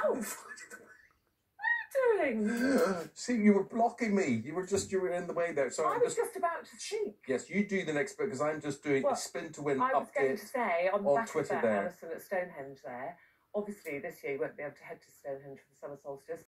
Alf! What are you doing? See, you were blocking me. You were in the way there. So I was just about to speak. Yes, you do the next bit because I'm just doing a spin to win I was going to say on the back Twitter of that there. Alison at Stonehenge there. Obviously, this year you won't be able to head to Stonehenge for the summer solstice.